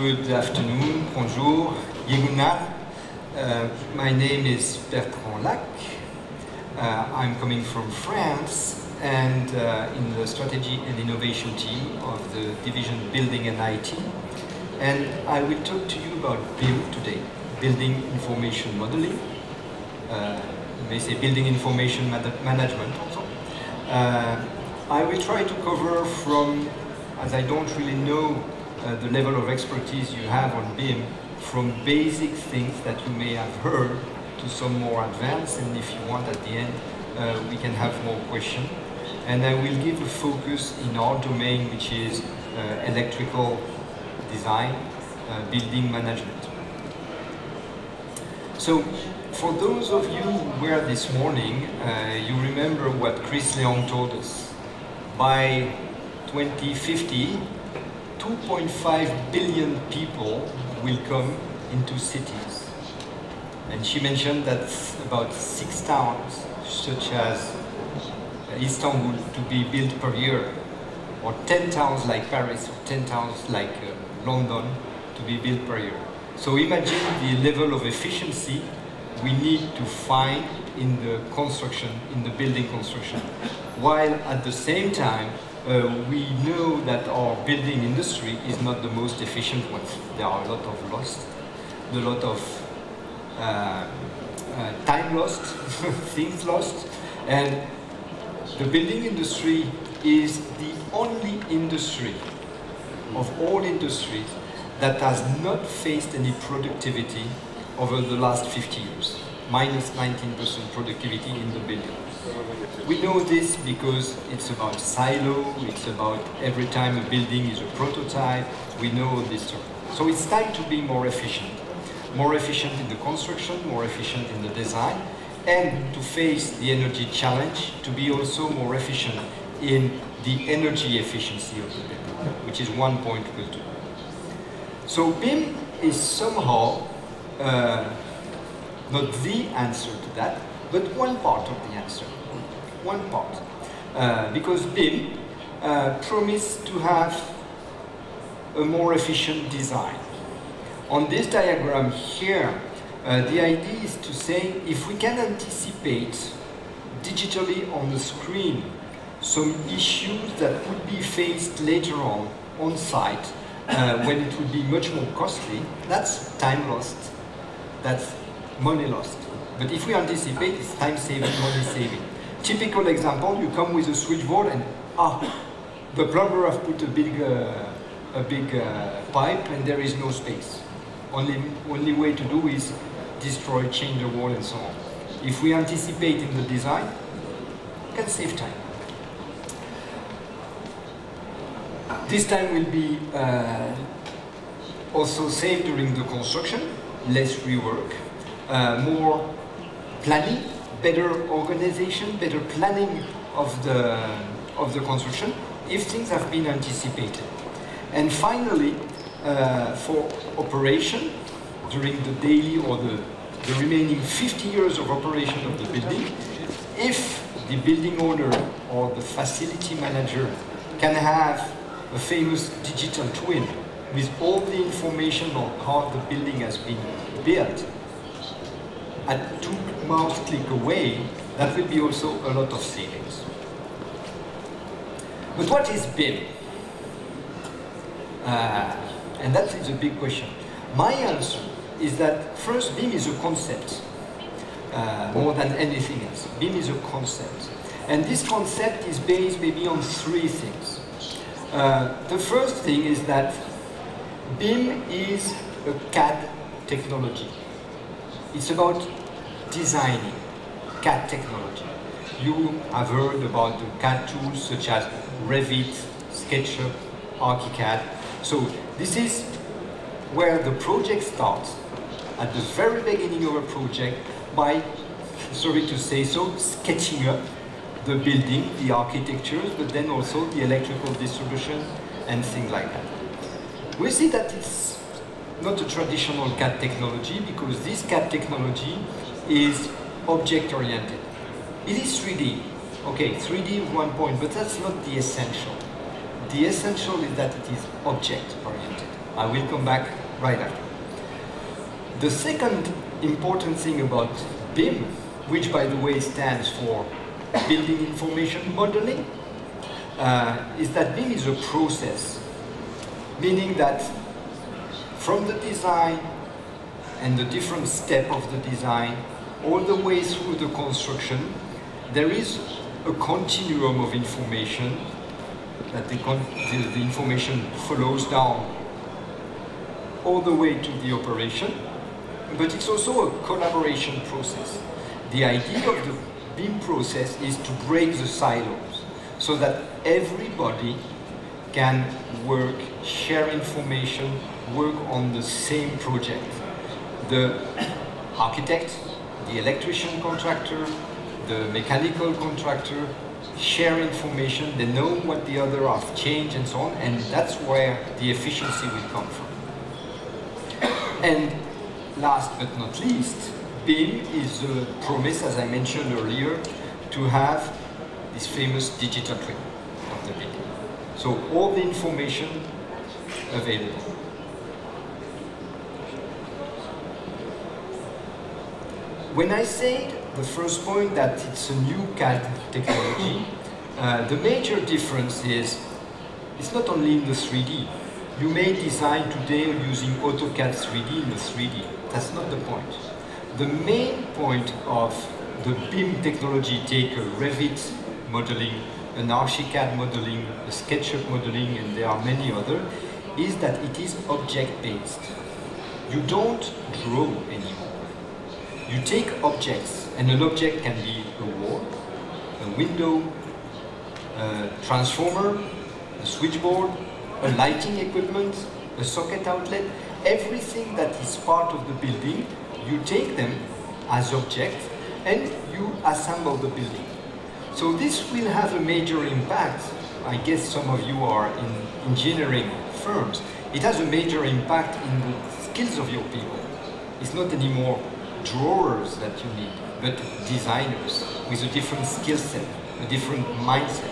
Good afternoon, bonjour, Yeguna. My name is Bertrand Lac. I'm coming from France and in the strategy and innovation team of the division Building and IT. And I will talk to you about BIM today, Building Information Modeling. You may say Building Information Management also. I will try to cover from, as I don't really know the level of expertise you have on BIM, from basic things that you may have heard to some more advanced, and if you want at the end, we can have more questions. And I will give a focus in our domain, which is electrical design, building management. So, for those of you who were this morning, you remember what Chris Leong told us. By 2050, 2.5 billion people will come into cities. And she mentioned that about 6 towns, such as Istanbul, to be built per year, or 10 towns like Paris, or 10 towns like London to be built per year. So imagine the level of efficiency we need to find in the construction, in the building construction, while at the same time we know that our building industry is not the most efficient one. There are a lot of lost, a lot of time lost, things lost, and the building industry is the only industry of all industries that has not faced any productivity over the last 50 years, minus 19% productivity in the building. We know this because it's about silo, it's about every time a building is a prototype, we know this. So it's time to be more efficient in the construction, more efficient in the design, and to face the energy challenge, to be also more efficient in the energy efficiency of the building, which is one point we'll do. So BIM is somehow not the answer to that, but one part of the answer. One part. Because BIM promised to have a more efficient design. On this diagram here, the idea is to say if we can anticipate digitally on the screen some issues that would be faced later on site, when it would be much more costly, that's time lost, that's money lost. But if we anticipate, it's time saving, money saving. Typical example, you come with a switchboard and the plumber has put a big pipe and there is no space. Only way to do is destroy, change the wall and so on. If we anticipate in the design, we can save time. This time will be also saved during the construction, less rework, more planning, better organization, better planning of the construction, if things have been anticipated. And finally, for operation, during the daily or the remaining 50 years of operation of the building, if the building owner or the facility manager can have a famous digital twin with all the information on how the building has been built at 2 mouse click away, that will be also a lot of savings. But what is BIM? And that is a big question. My answer is that first, BIM is a concept more than anything else. BIM is a concept. And this concept is based maybe on 3 things. The first thing is that BIM is a CAD technology. It's about designing CAD technology. You have heard about the CAD tools such as Revit, SketchUp, ArchiCAD. So this is where the project starts, at the very beginning of a project, by, sorry to say so, sketching up the building, the architectures, but then also the electrical distribution and things like that. We see that it's not a traditional CAD technology because this CAD technology is object-oriented. It is 3D. Okay, 3D is one point, but that's not the essential. The essential is that it is object-oriented. I will come back right after. The second important thing about BIM, which by the way stands for Building Information Modeling, is that BIM is a process, meaning that from the design and the different step of the design, all the way through the construction, there is a continuum of information that the information follows down all the way to the operation, but it's also a collaboration process. The idea of the BIM process is to break the silos so that everybody can work, share information, work on the same project. The architect, the electrician contractor, the mechanical contractor share information, they know what the other have changed and so on, and that's where the efficiency will come from. And last but not least, BIM is a promise, as I mentioned earlier, to have this famous digital twin of the building. So all the information available. When I said the first point that it's a new CAD technology, the major difference is it's not only in the 3D. You may design today using AutoCAD 3D in the 3D. That's not the point. The main point of the BIM technology, take a Revit modeling, an Archicad modeling, a SketchUp modeling, and there are many others, is that it is object-based. You don't draw anymore. You take objects, and an object can be a wall, a window, a transformer, a switchboard, a lighting equipment, a socket outlet, everything that is part of the building, you take them as objects and you assemble the building. So this will have a major impact. I guess some of you are in engineering firms. It has a major impact in the skills of your people. It's not anymore drawers that you need, but designers with a different skill set, a different mindset.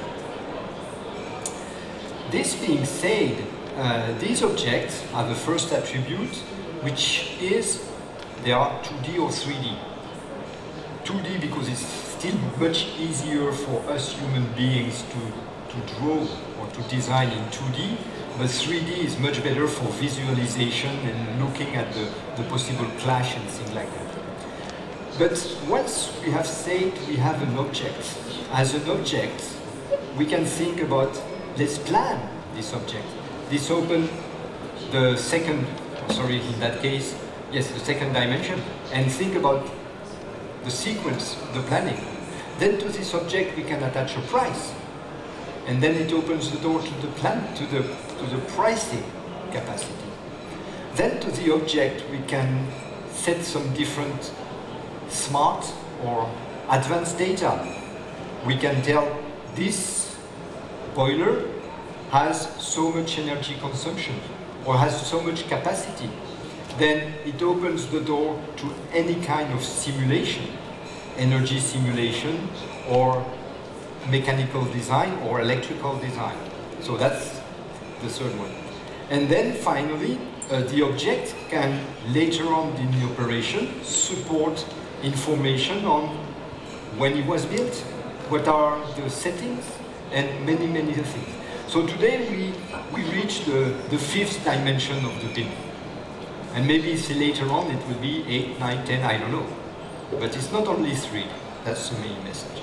This being said, these objects are the first attribute, which is they are 2D or 3D. 2D because it's still much easier for us human beings to draw or to design in 2D, but 3D is much better for visualization and looking at the possible clash and things like that. But once we have said we have an object, as an object, we can think about, let's plan this object. This opens the second, sorry, in that case, yes, the second dimension, and think about the sequence, the planning. Then to this object we can attach a price, and then it opens the door to the plan, to the pricing capacity. Then to the object we can set some different smart or advanced data. We can tell this boiler has so much energy consumption or has so much capacity. Then it opens the door to any kind of simulation, energy simulation or mechanical design or electrical design. So that's the third one. And then finally, the object can later on in the operation support information on when it was built, what are the settings, and many, many other things. So today we reach the fifth dimension of the BIM. And maybe later on it will be 8, 9, 10, I don't know. But it's not only 3, that's the main message.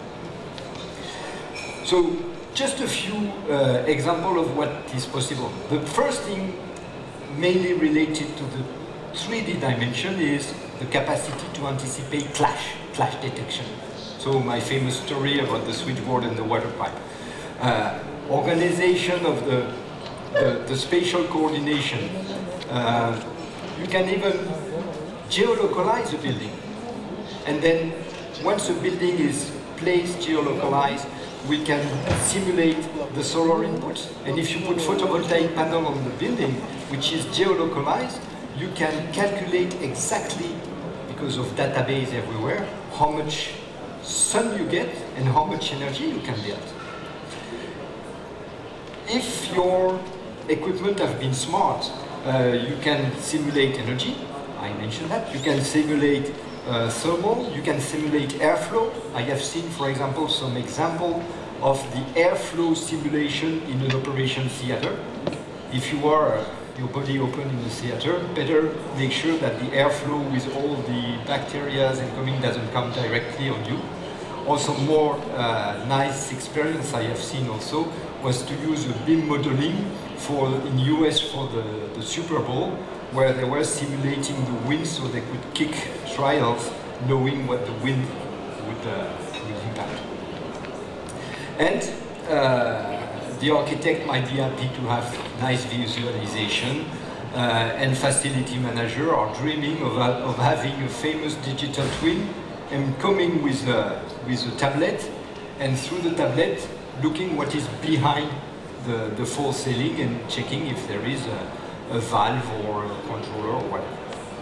So just a few examples of what is possible. The first thing mainly related to the 3D dimension is the capacity to anticipate clash detection. So my famous story about the switchboard and the water pipe. Organization of the spatial coordination. You can even geolocalize a building. And then once a building is placed, geolocalized, we can simulate the solar input. And if you put photovoltaic panel on the building, which is geolocalized, you can calculate exactly, because of database everywhere, how much sun you get and how much energy you can build. If your equipment have been smart, You can simulate energy, I mentioned that. You can simulate thermal, you can simulate airflow. I have seen, for example, some example of the airflow simulation in an operation theater. If you are your body open in the theater, better make sure that the airflow with all the bacteria and coming doesn't come directly on you. Also, more nice experience I have seen also was to use a beam modeling in US for the Super Bowl, where they were simulating the wind so they could kick trials knowing what the wind would impact. And the architect might be happy to have nice visualization, and facility manager are dreaming of having a famous digital twin and coming with a tablet, and through the tablet looking what is behind the false ceiling and checking if there is a valve or a controller or whatever.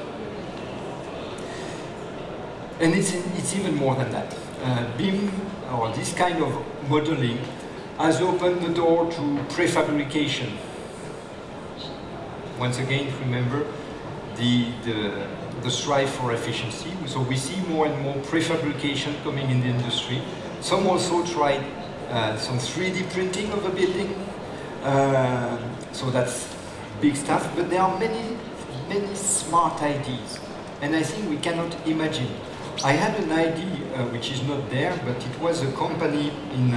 And it's even more than that. BIM, or this kind of modeling, has opened the door to prefabrication. Once again, remember the strive for efficiency. So we see more and more prefabrication coming in the industry. Some also tried some 3D printing of a building. So that's big stuff, but there are many smart ideas. And I think we cannot imagine. I had an idea which is not there, but it was a company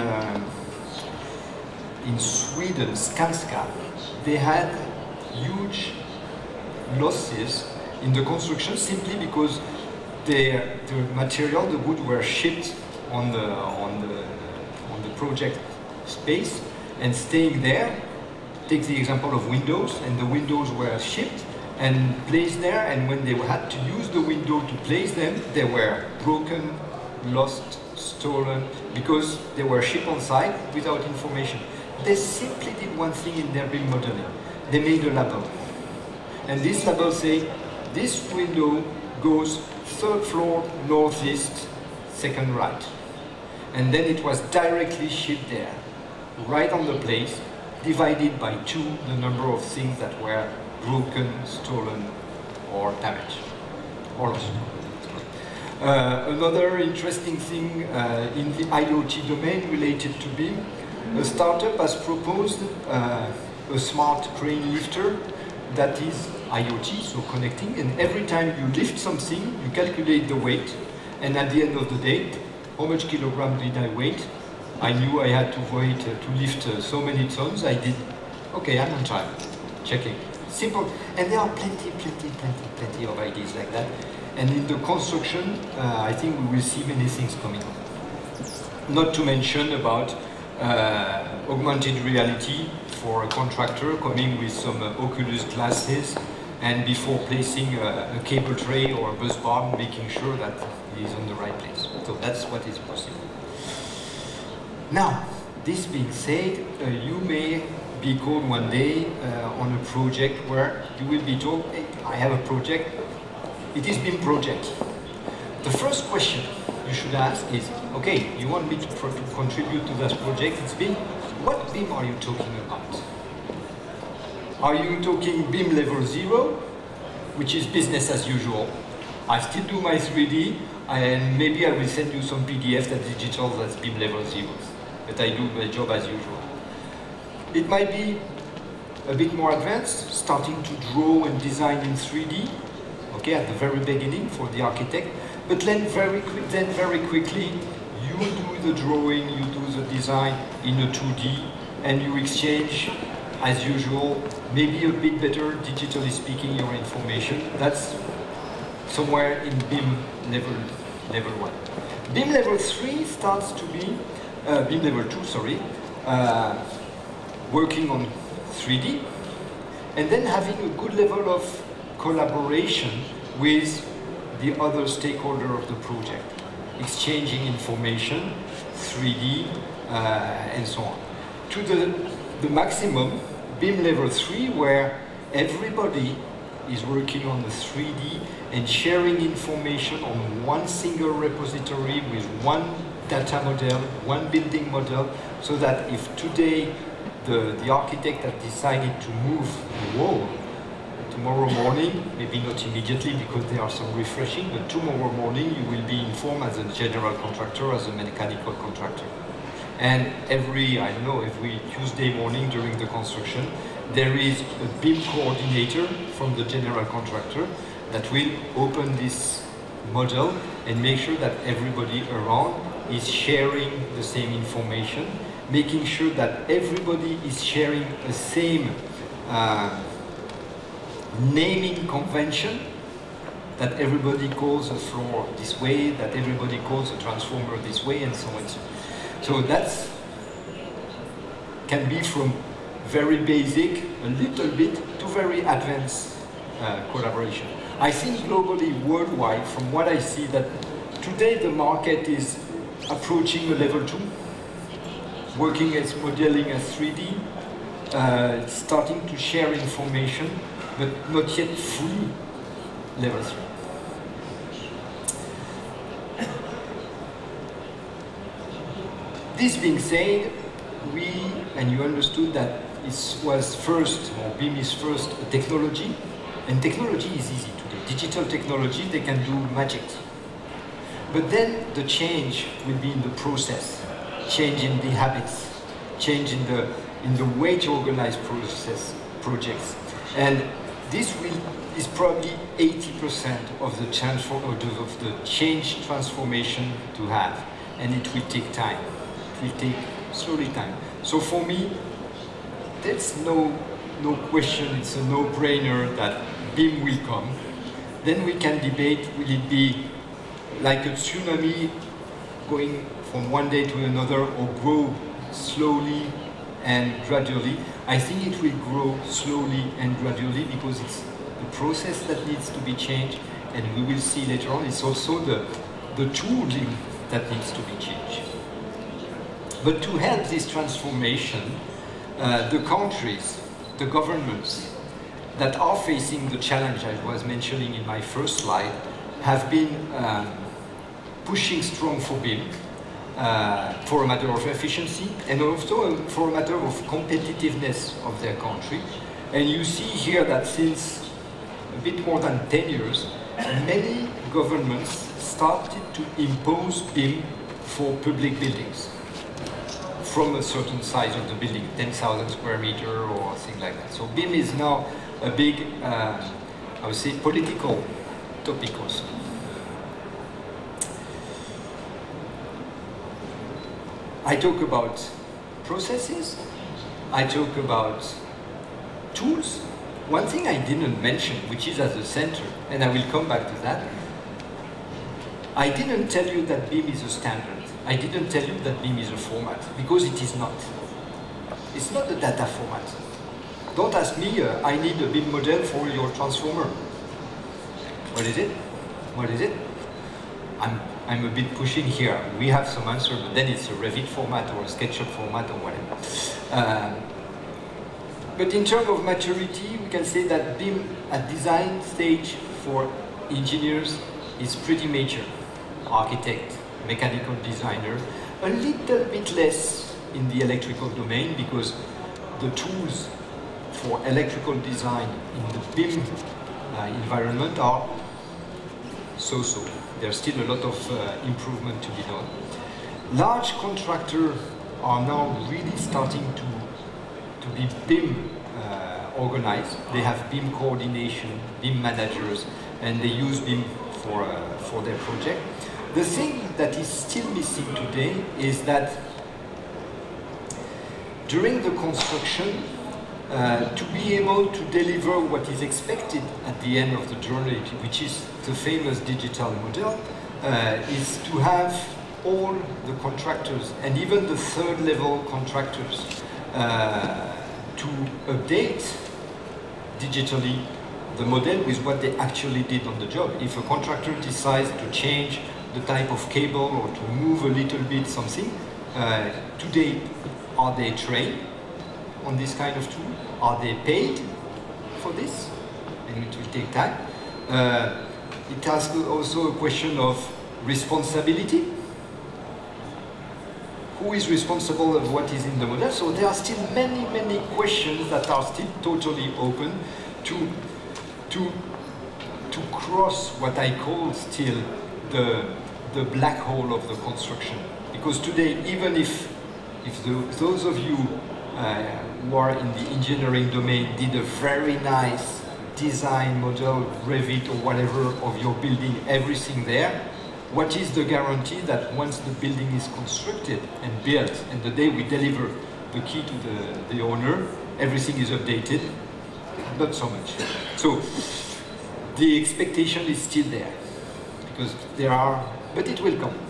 in Sweden, Skanska. They had huge losses in the construction simply because the material, the wood, were shipped on the project space and staying there. Take the example of windows, and the windows were shipped and placed there, and when they had to use the window to place them, they were broken, lost, stolen, because they were shipped on site without information. They simply did one thing in their BIM modeling. They made a label. And this label says, this window goes 3rd floor, northeast, 2nd right. And then it was directly shipped there, right on the place, divided by 2 the number of things that were broken, stolen, or damaged, or lost. Another interesting thing in the IoT domain related to BIM, a startup has proposed a smart crane lifter that is IoT, so connecting, and every time you lift something, you calculate the weight, and at the end of the day, how much kilogram did I weigh? I knew I had to wait to lift so many tons. I did, okay, I'm on time, checking. Simple, and there are plenty of ideas like that. And in the construction, I think we will see many things coming up. Not to mention about augmented reality for a contractor coming with some Oculus glasses, and before placing a cable tray or a bus bar, making sure that it is on the right place. So that's what is possible. Now, this being said, you may be called one day on a project where you will be told, hey, I have a project, it is BIM project. The first question you should ask is, okay, you want me to contribute to this project, it's BIM, what BIM are you talking about? Are you talking BIM level 0, which is business as usual? I still do my 3D, and maybe I will send you some PDF that's digital, that's BIM level 0, but I do my job as usual. It might be a bit more advanced, starting to draw and design in 3D, okay, at the very beginning for the architect, but then very quickly, you do the drawing, you do the design in a 2D, and you exchange, as usual, maybe a bit better, digitally speaking, your information. That's somewhere in BIM level 1. BIM level 3 starts to be, BIM level 2, sorry, working on 3D, and then having a good level of collaboration with the other stakeholder of the project, exchanging information, 3D, and so on. To the maximum, BIM level 3, where everybody is working on the 3D and sharing information on one single repository with one data model, one building model, so that if today the architect has decided to move the wall, tomorrow morning, maybe not immediately because there are some refreshing, but tomorrow morning you will be informed as a general contractor, as a mechanical contractor. And every Tuesday morning during the construction, there is a BIM coordinator from the general contractor that will open this model and make sure that everybody around is sharing the same information, making sure that everybody is sharing the same naming convention, that everybody calls a floor this way, that everybody calls a transformer this way, and so on and so on. So that can be from very basic, a little bit, to very advanced collaboration. I think globally, worldwide, from what I see, that today the market is approaching a level 2, working as modeling as 3D, starting to share information, but not yet fully level 3. This being said, and you understood that it was first, or BIM is first, a technology, and technology is easy to do. Digital technology, they can do magic. But then the change will be in the process, change in the habits, change in the way to organize projects. And this is probably 80% of the change transformation to have, and it will take time. It will take slowly time. So for me, there's no question, it's a no-brainer that BIM will come. Then we can debate, will it be like a tsunami going from one day to another, or grow slowly and gradually? I think it will grow slowly and gradually because it's the process that needs to be changed, and we will see later on, it's also the tooling that needs to be changed. But to help this transformation, the countries, the governments that are facing the challenge I was mentioning in my first slide have been pushing strong for BIM, for a matter of efficiency and also for a matter of competitiveness of their country. And you see here that since a bit more than 10 years, many governments started to impose BIM for public buildings from a certain size of the building, 10,000 square meter or things like that. So BIM is now a big, I would say, political topic also. I talk about processes, I talk about tools. One thing I didn't mention, which is at the center, and I will come back to that, I didn't tell you that BIM is a standard. I didn't tell you that BIM is a format, because it is not. It's not a data format. Don't ask me, I need a BIM model for your transformer. What is it? What is it? I'm a bit pushing here. We have some answer, but then it's a Revit format or a SketchUp format or whatever. But in terms of maturity, we can say that BIM at design stage for engineers is pretty mature. Architect, mechanical designer, a little bit less in the electrical domain because the tools for electrical design in the BIM environment are so-so. There's still a lot of improvement to be done. Large contractors are now really starting to be BIM organized. They have BIM coordination, BIM managers, and they use BIM for their project. The thing that is still missing today is that during the construction, to be able to deliver what is expected at the end of the journey, which is the famous digital model, is to have all the contractors and even the third level contractors to update digitally the model with what they actually did on the job. If a contractor decides to change the type of cable or to move a little bit something, today, are they trained on this kind of tool? Are they paid for this? And it will take time. It asks also a question of responsibility. Who is responsible of what is in the model? So there are still many, many questions that are still totally open to to cross what I call still the black hole of the construction. Because today, even if those of you who are in the engineering domain did a very nice design model, Revit or whatever of your building, everything there, what is the guarantee that once the building is constructed and built, and the day we deliver the key to the owner, everything is updated? Not so much. So the expectation is still there, because there are, but it will come.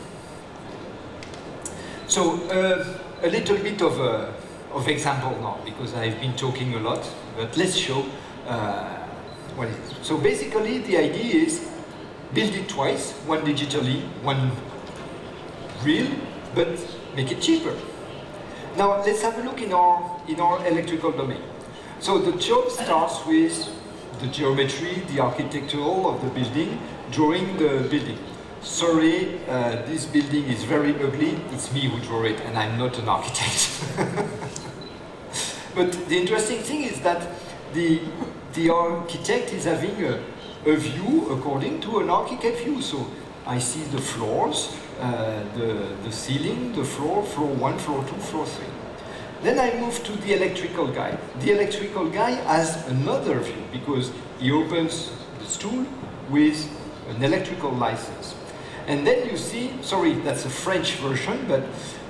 So a little bit of example now, because I've been talking a lot, but let's show what it is. So basically the idea is build it twice, one digitally, one real, but make it cheaper. Now let's have a look in our electrical domain. So the job starts with the geometry, the architectural of the building, drawing the building. Sorry, this building is very ugly, it's me who drew it, and I'm not an architect. But the interesting thing is that the architect is having a view according to an architect view. So I see the floors, the ceiling, the floor 1, floor 2, floor 3. Then I move to the electrical guy. The electrical guy has another view because he opens the stool with an electrical license. And then you see, sorry, that's a French version, but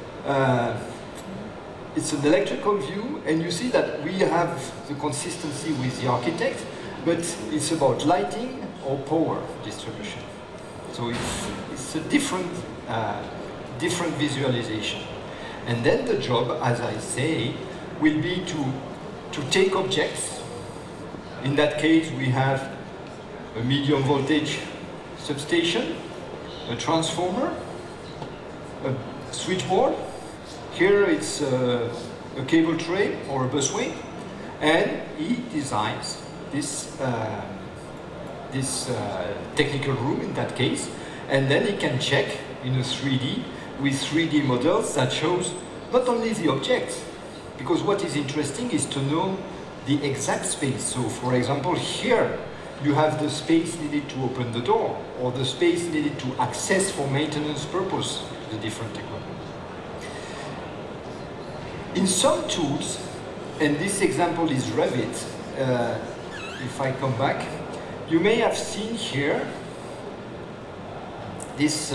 it's an electrical view, and you see that we have the consistency with the architect, but it's about lighting or power distribution. So it's a different visualization. And then the job, as I say, will be to take objects. In that case, we have a medium voltage substation, a transformer, a switchboard. Here it's a cable tray or a busway, and he designs this technical room in that case, and then he can check in a 3D with 3D models that shows not only the objects, because what is interesting is to know the exact space. So for example, here you have the space needed to open the door, or the space needed to access for maintenance purpose the different equipment. In some tools, and this example is Revit, if I come back, you may have seen here this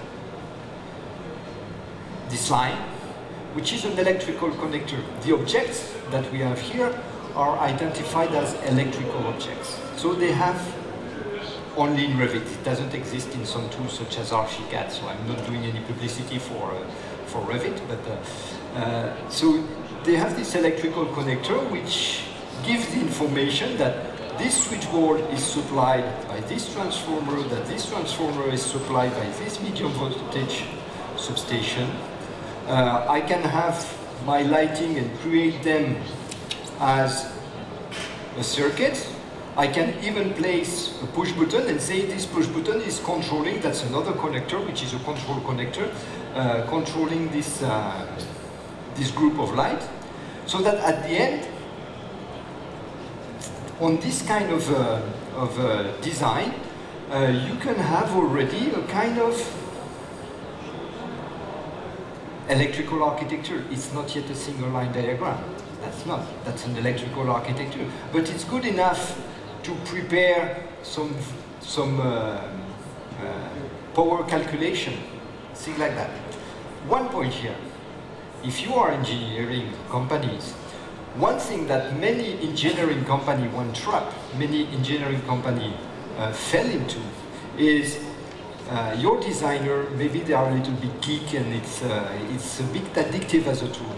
line, which is an electrical connector. The objects that we have here are identified as electrical objects. So they have only in Revit. It doesn't exist in some tools such as Archicad, so I'm not doing any publicity for Revit, but so they have this electrical connector which gives the information that this switchboard is supplied by this transformer, that this transformer is supplied by this medium voltage substation. I can have my lighting and create them as a circuit. I can even place a push button and say this push button is controlling, that's another connector, which is a control connector, controlling this, this group of light, so that at the end, on this kind of design, you can have already a kind of electrical architecture. It's not yet a single line diagram. That's an electrical architecture. But it's good enough to prepare some power calculation, things like that. One point here, if you are engineering companies, one thing that many engineering companies, one trap many engineering companies fell into is your designer, maybe they are a little bit geek and it's a bit addictive as a tool.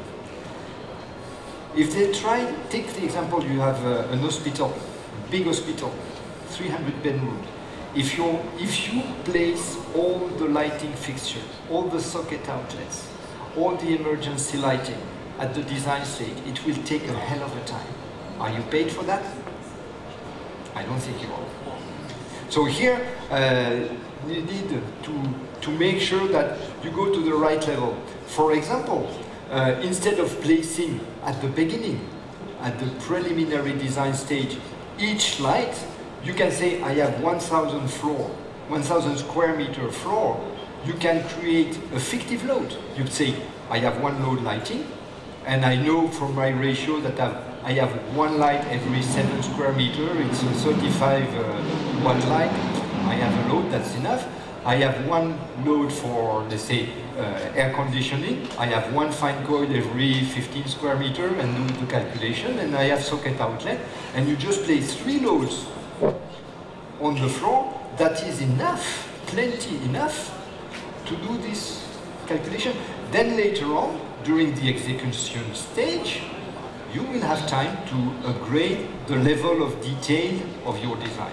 If they try, take the example, you have an hospital, big hospital, 300 bedroom. If you place all the lighting fixtures, all the socket outlets, all the emergency lighting at the design stage, it will take a hell of a time. Are you paid for that? I don't think you are. So here, you need to make sure that you go to the right level. For example, instead of placing at the beginning, at the preliminary design stage, each light, You can say, I have 1,000 floor, 1,000 square meter floor. You can create a fictive load. You'd say, I have one load lighting, and I know from my ratio that I have one light every 7 square meter. It's a 35 watt light. I have a load, that's enough. I have one load for, let's say, air conditioning. I have one fine coil every 15 square meter and do the calculation, and I have socket outlet. And you just place 3 loads on the floor. That is enough, plenty enough to do this calculation. Then later on, during the execution stage, you will have time to upgrade the level of detail of your design.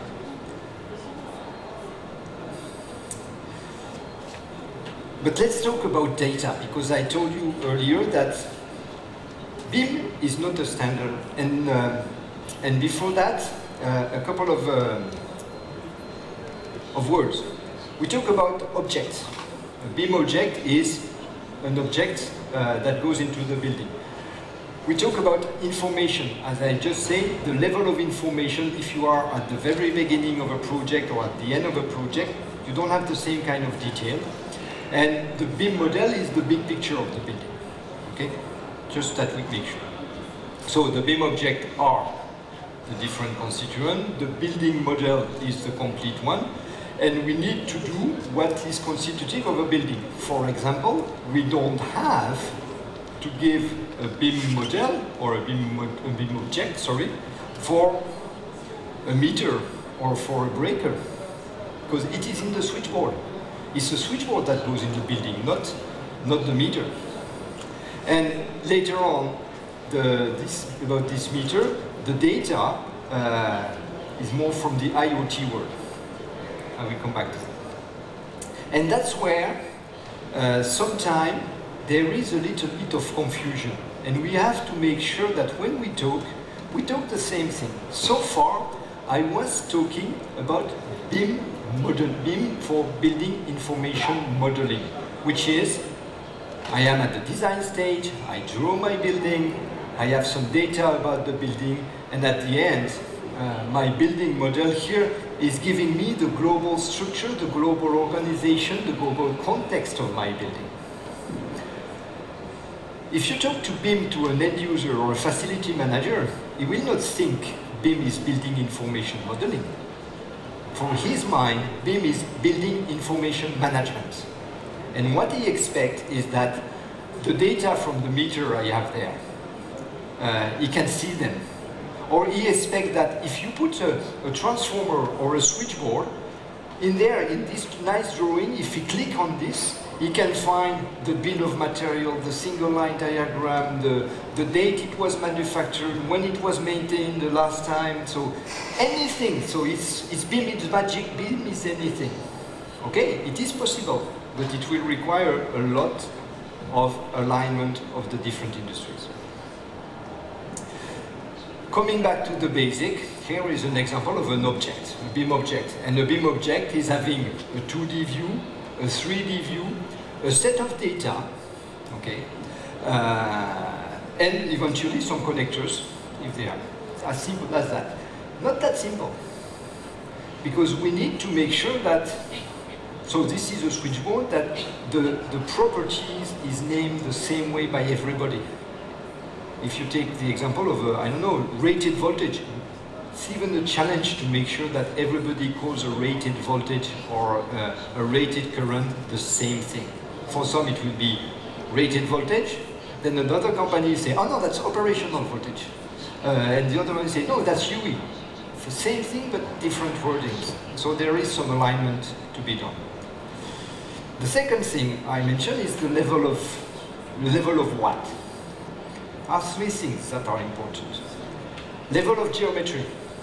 But let's talk about data, because I told you earlier that BIM is not a standard. And before that, a couple of words. We talk about objects. A BIM object is an object that goes into the building. We talk about information. As I just said, the level of information, if you are at the very beginning of a project or at the end of a project, you don't have the same kind of detail. And the BIM model is the big picture of the building. Okay? Just that we make sure. So the BIM objects are the different constituents. The building model is the complete one. And we need to do what is constitutive of a building. For example, we don't have to give a BIM model or a BIM object, sorry, for a meter or for a breaker, because it is in the switchboard. It's the switchboard that goes in the building, not the meter. And later on, about this meter, the data is more from the IoT world. I will come back to that. And that's where sometimes there is a little bit of confusion. And we have to make sure that when we talk the same thing. So far, I was talking about BIM model, BIM for building information modeling, which is, I am at the design stage, I draw my building, I have some data about the building, and at the end, my building model here is giving me the global structure, the global organization, the global context of my building. If you talk to BIM to an end user or a facility manager, he will not think BIM is building information modeling. For his mind, BIM is building information management. And what he expects is that the data from the meter I have there, he can see them. Or he expects that if you put a transformer or a switchboard, in there, in this nice drawing, if he click on this, he can find the bill of material, the single line diagram, the date it was manufactured, when it was maintained the last time, so anything. So it's BIM, it's magic, BIM is anything. Okay, it is possible, but it will require a lot of alignment of the different industries. Coming back to the basic, here is an example of an object, a BIM object. And a BIM object is having a 2D view, a 3D view, a set of data, okay, and eventually some connectors, if they are. As simple as that. Not that simple, because we need to make sure that, so this is a switchboard, that the properties is named the same way by everybody. If you take the example of, I don't know, rated voltage, it's even a challenge to make sure that everybody calls a rated voltage or a rated current the same thing. For some it will be rated voltage, then another company will say, oh no, that's operational voltage. And the other one will say, no, that's UE. It's the same thing but different wordings. So there is some alignment to be done. The second thing I mentioned is the level of what? There are 3 things that are important. Level of geometry.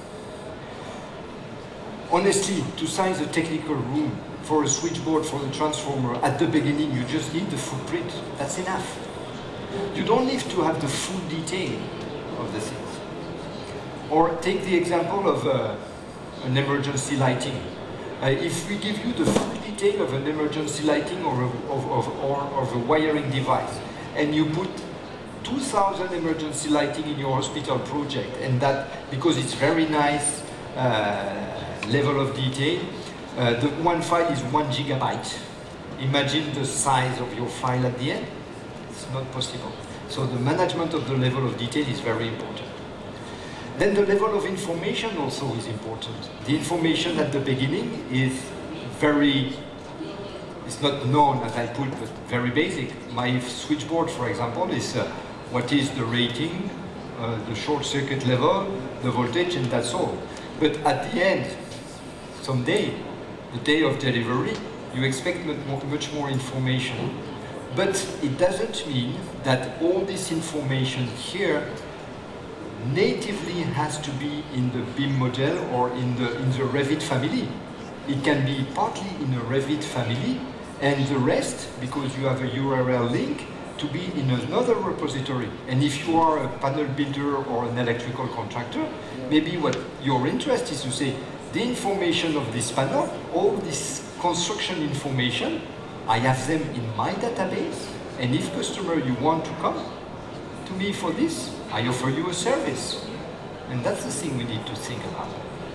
Honestly, to size a technical room for a switchboard, for the transformer, at the beginning you just need the footprint. That's enough. You don't need to have the full detail of the things. Or take the example of an emergency lighting. If we give you the full detail of an emergency lighting or of a wiring device, and you put 2,000 emergency lighting in your hospital project, and that, because it's very nice, level of detail. The one file is 1 gigabyte. Imagine the size of your file at the end. It's not possible. So the management of the level of detail is very important. Then the level of information also is important. The information at the beginning is very, it's not known as I put, but very basic. My switchboard, for example, is what is the rating, the short circuit level, the voltage, and that's all. But at the end, someday, the day of delivery, you expect much more information. But it doesn't mean that all this information here natively has to be in the BIM model or in the Revit family. It can be partly in a Revit family, and the rest, because you have a URL link, to be in another repository. And if you are a panel builder or an electrical contractor, maybe what your interest is to say, the information of this panel, all this construction information, I have them in my database, and if customer you want to come to me for this, I offer you a service. And that's the thing we need to think about.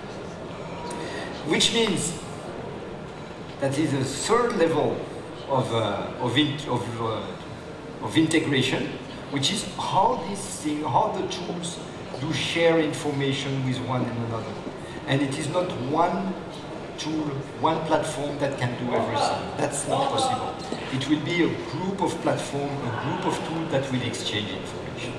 Which means that is a third level of integration, which is how the tools do share information with one another. And it is not one tool, one platform that can do everything. That's not possible. It will be a group of platforms, a group of tools that will exchange information.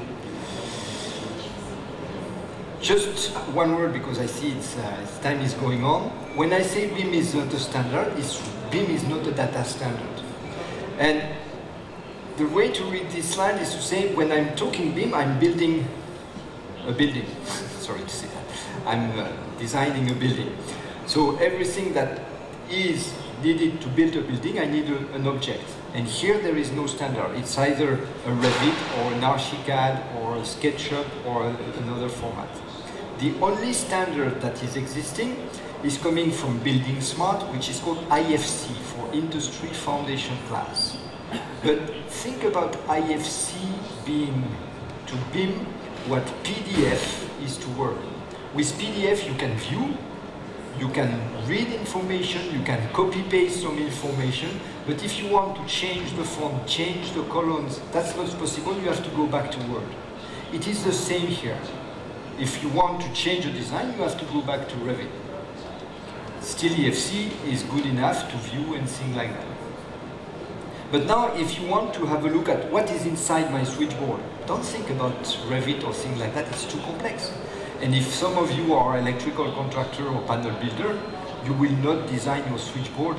Just one word, because I see time is going on. When I say BIM is not a standard, BIM is not a data standard. And the way to read this slide is to say, when I'm talking BIM, I'm building a building. Sorry to say that. I'm designing a building. So everything that is needed to build a building, I need an object. And here there is no standard. It's either a Revit or an Archicad or a SketchUp or another format. The only standard that is existing is coming from Building Smart, which is called IFC, for Industry Foundation Class. But think about IFC being to BIM what PDF is to Word. With PDF you can view, you can read information, you can copy-paste some information, but if you want to change the font, change the columns, that's not possible, you have to go back to Word. It is the same here. If you want to change a design, you have to go back to Revit. Still, EFC is good enough to view and things like that. But now, if you want to have a look at what is inside my switchboard, don't think about Revit or things like that, it's too complex. And if some of you are electrical contractor or panel builder, you will not design your switchboard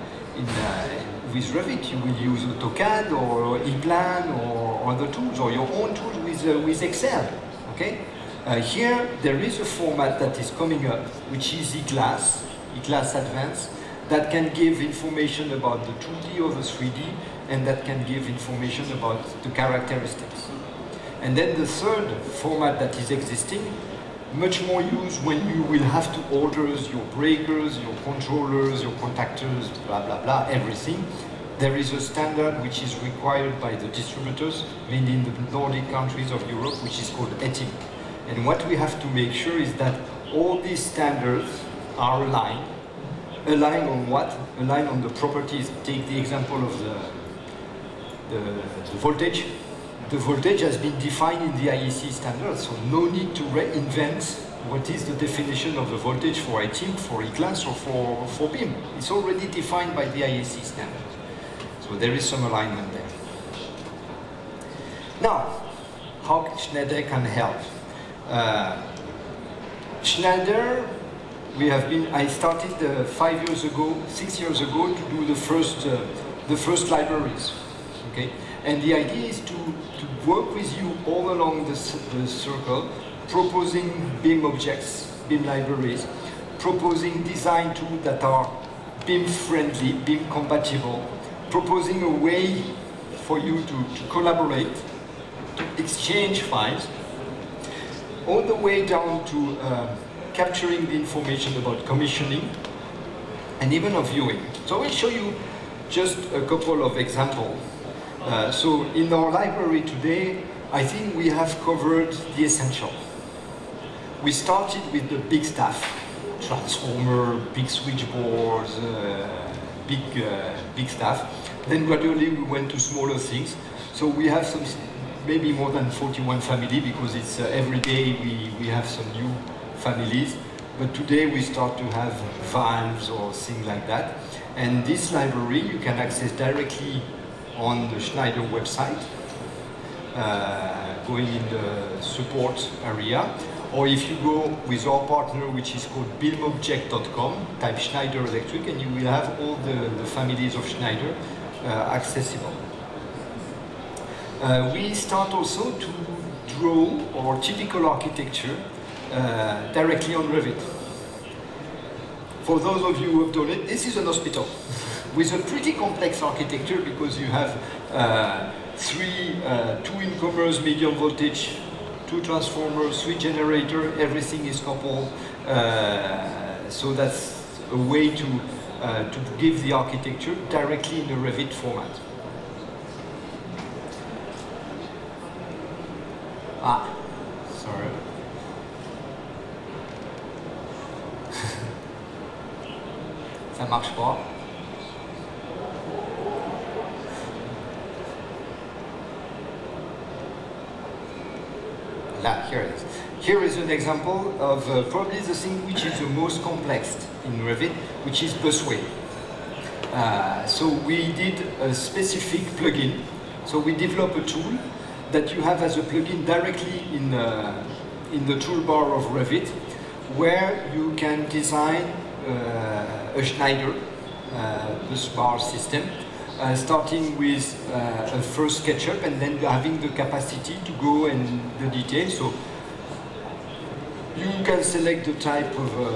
with Revit. You will use AutoCAD or ePlan or other tools, or your own tools with Excel. Okay? Here, there is a format that is coming up, which is eClass Advanced, that can give information about the 2D or the 3D, and that can give information about the characteristics. And then the third format that is existing, much more used when you will have to order your breakers, your controllers, your contactors, blah, blah, blah, everything. There is a standard which is required by the distributors, mainly in the Nordic countries of Europe, which is called ETIM. And what we have to make sure is that all these standards are aligned. Aligned on what? Aligned on the properties. Take the example of the voltage. The voltage has been defined in the IEC standard, so no need to reinvent what is the definition of the voltage for ETIM, for eClass, or for BIM. It's already defined by the IEC standard. So there is some alignment there. Now, how Schneider can help? Schneider, I started 6 years ago to do the first libraries, okay? And the idea is to work with you all along the circle, proposing BIM objects, BIM libraries, proposing design tools that are BIM friendly, BIM compatible, proposing a way for you to collaborate, to exchange files, all the way down to capturing the information about commissioning and even of viewing. So I will show you just a couple of examples. So in our library today, I think we have covered the essential. We started with the big stuff, transformer, big switchboards, big stuff. Then gradually we went to smaller things. So we have some, maybe more than 41 family, because it's every day we have some new families. But today we start to have valves or things like that. And this library you can access directly on the Schneider website, going in the support area. Or if you go with our partner, which is called BIMobject.com, type Schneider Electric, and you will have all the families of Schneider accessible. We start also to draw our typical architecture directly on Revit. For those of you who have done it, this is an hospital with a pretty complex architecture, because you have two incomers, medium voltage, 2 transformers, 3 generator, everything is coupled. So that's a way to give the architecture directly in a Revit format. Ah, sorry. Ça marche pas. Here it is. Here is an example of probably the thing which is the most complex in Revit, which is busway. So we did a specific plugin. So we developed a tool that you have as a plugin directly in the toolbar of Revit, where you can design a Schneider bus bar system, starting with a first SketchUp and then having the capacity to go in the details. So you can select the type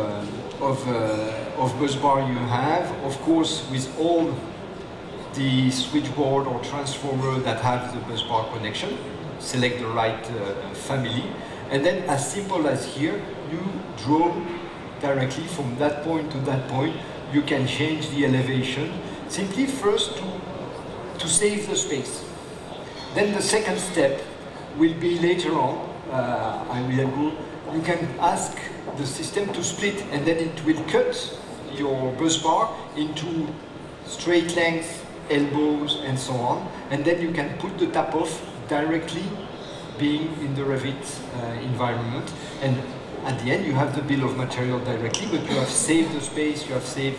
of bus bar you have, of course, with all the switchboard or transformer that have the bus bar connection. Select the right family, and then as simple as here, you draw directly from that point to that point. You can change the elevation, simply first to save the space. Then the second step will be later on, I will go, you can ask the system to split, and then it will cut your bus bar into straight length, elbows, and so on. And then you can put the tap off directly being in the Revit environment. And at the end, you have the bill of material directly, but you have saved the space, you have saved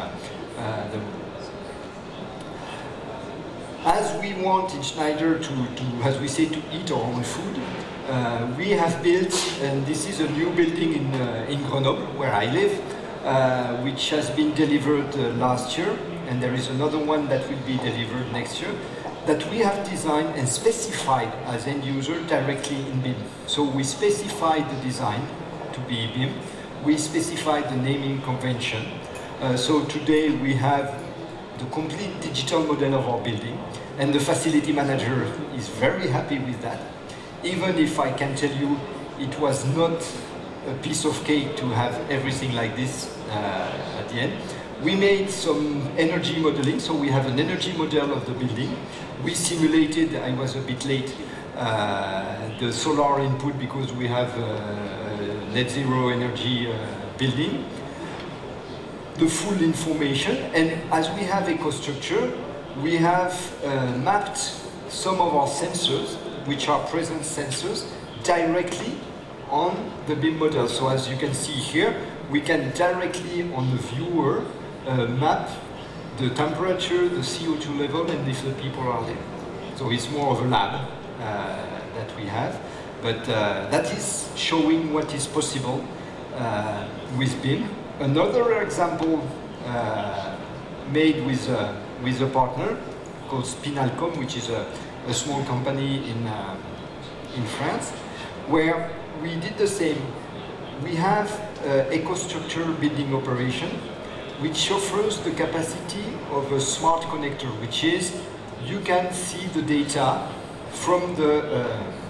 As we want in Schneider as we say, to eat our own food, we have built, and this is a new building in Grenoble, where I live, which has been delivered last year, and there is another one that will be delivered next year, that we have designed and specified as end user directly in BIM. So we specified the design to be BIM, we specified the naming convention. So today we have the complete digital model of our building, and the facility manager is very happy with that. Even if I can tell you it was not a piece of cake to have everything like this at the end. We made some energy modeling, so we have an energy model of the building. We simulated, I was a bit late, the solar input, because we have a net zero energy building. The full information, and as we have EcoStruxure, we have mapped some of our sensors, which are present sensors, directly on the BIM model. So as you can see here, we can directly on the viewer map the temperature, the CO2 level, and if the people are there. So it's more of a lab that we have, but that is showing what is possible with BIM. Another example made with a partner called Spinalcom, which is a small company in France, where we did the same. We have EcoStruxure building operation, which offers the capacity of a smart connector, which is you can see the data from the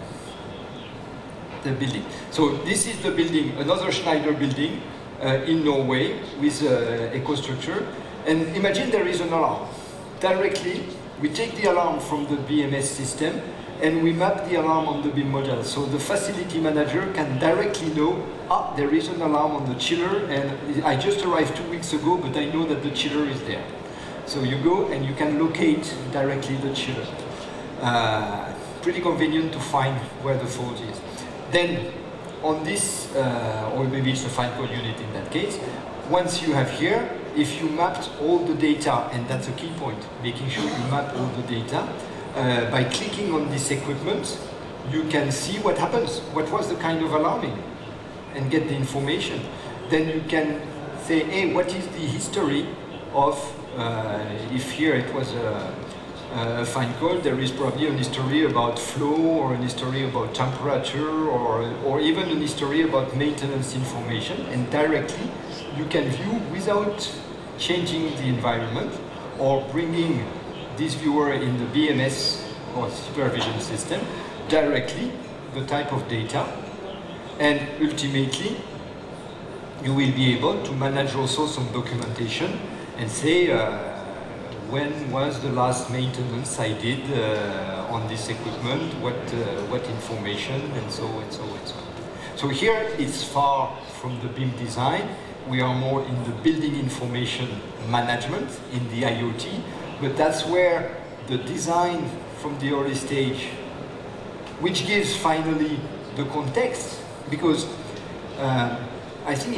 building. So this is the building, another Schneider building in Norway with EcoStruxure. And imagine there is an alarm. Directly, we take the alarm from the BMS system, and we map the alarm on the BIM model. So the facility manager can directly know, ah, there is an alarm on the chiller, and I just arrived 2 weeks ago, but I know that the chiller is there. So you go and you can locate directly the chiller. Pretty convenient to find where the fault is. Then on this, or maybe it's a fine code unit in that case, once you have here, if you mapped all the data, and that's a key point, making sure you map all the data, by clicking on this equipment, you can see what happens, what was the kind of alarming, and get the information. Then you can say, hey, what is the history of, if here it was a fine code, there is probably a history about flow, or a history about temperature, or even a history about maintenance information, and directly you can view without changing the environment or bringing this viewer in the BMS or supervision system directly the type of data, and ultimately you will be able to manage also some documentation and say when was the last maintenance I did on this equipment, what information, and so and so and so. So here it's far from the BIM design. We are more in the building information management in the IoT, but that's where the design from the early stage, which gives finally the context, because I think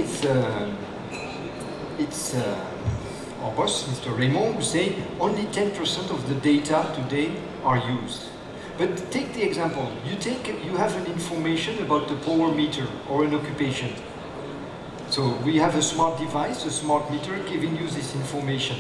it's our boss, Mr. Raymond, who say only 10% of the data today are used. But take the example, you have an information about the power meter or an occupation. So we have a smart device, a smart meter, giving you this information.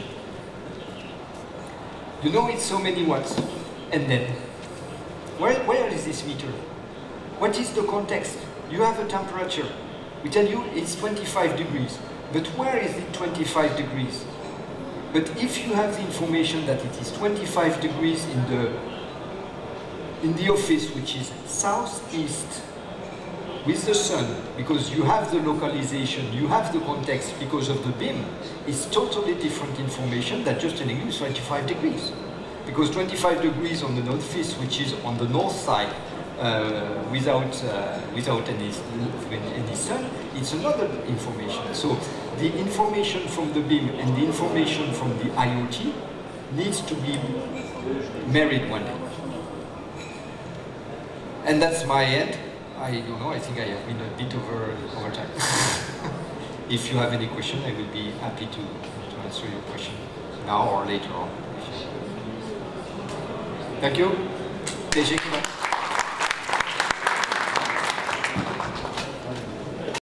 You know it's so many watts, and then, where is this meter? What is the context? You have a temperature. We tell you it's 25 degrees, but where is it 25 degrees? But if you have the information that it is 25 degrees in the office, which is southeast, with the sun, because you have the localization, you have the context because of the BIM, it's totally different information than just telling you it's 25 degrees. Because 25 degrees on the northeast, which is on the north side, without any sun, it's another information. So the information from the BIM and the information from the IoT needs to be married one day. And that's my end. I don't know, I think I have been a bit over time. If you have any question, I will be happy to answer your question now or later on. Thank you.